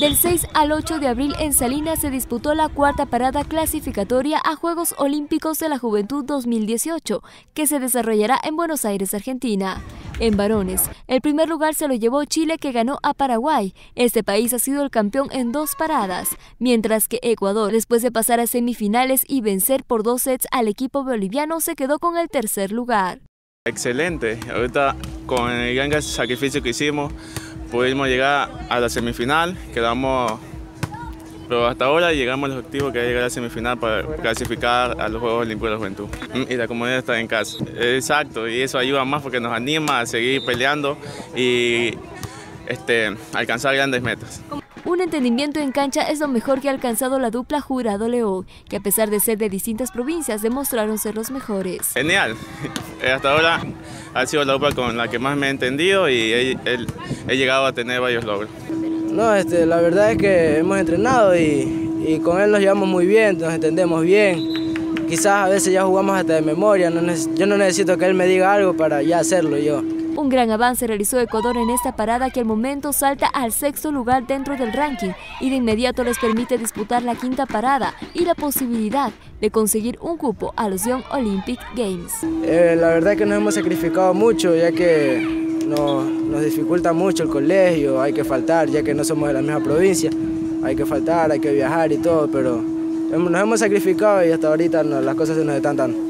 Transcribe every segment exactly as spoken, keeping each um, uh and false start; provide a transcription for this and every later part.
Del seis al ocho de abril en Salinas se disputó la cuarta parada clasificatoria a Juegos Olímpicos de la Juventud dos mil dieciocho, que se desarrollará en Buenos Aires, Argentina. En varones, el primer lugar se lo llevó Chile, que ganó a Paraguay. Este país ha sido el campeón en dos paradas, mientras que Ecuador, después de pasar a semifinales y vencer por dos sets al equipo boliviano, se quedó con el tercer lugar. Excelente, ahorita con el gran sacrificio que hicimos pudimos llegar a la semifinal, quedamos, pero hasta ahora llegamos al objetivo, que es llegar a la semifinal para clasificar a los Juegos Olímpicos de la Juventud. Y la comunidad está en casa. Exacto, y eso ayuda más porque nos anima a seguir peleando y este, alcanzar grandes metas. Un entendimiento en cancha es lo mejor que ha alcanzado la dupla Jurado-León, que a pesar de ser de distintas provincias demostraron ser los mejores. Genial, hasta ahora ha sido la dupla con la que más me he entendido y he, he, he llegado a tener varios logros. No, este, la verdad es que hemos entrenado y, y con él nos llevamos muy bien, nos entendemos bien. Quizás a veces ya jugamos hasta de memoria, no yo no necesito que él me diga algo para ya hacerlo yo. Un gran avance realizó Ecuador en esta parada, que al momento salta al sexto lugar dentro del ranking y de inmediato les permite disputar la quinta parada y la posibilidad de conseguir un cupo a los Young Olympic Games. Eh, la verdad es que nos hemos sacrificado mucho, ya que nos, nos dificulta mucho el colegio, hay que faltar, ya que no somos de la misma provincia, hay que faltar, hay que viajar y todo, pero nos hemos sacrificado y hasta ahorita no, las cosas se nos están dando.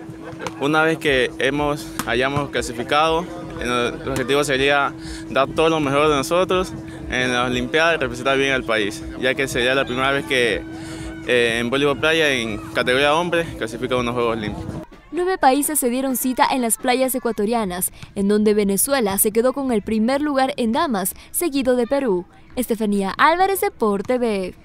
Una vez que hemos, hayamos clasificado, el objetivo sería dar todo lo mejor de nosotros en las Olimpiadas y representar bien al país, ya que sería la primera vez que eh, en voleibol playa, en categoría hombre, clasifica unos Juegos Olímpicos. Nueve países se dieron cita en las playas ecuatorianas, en donde Venezuela se quedó con el primer lugar en damas, seguido de Perú. Estefanía Álvarez, Deporte B.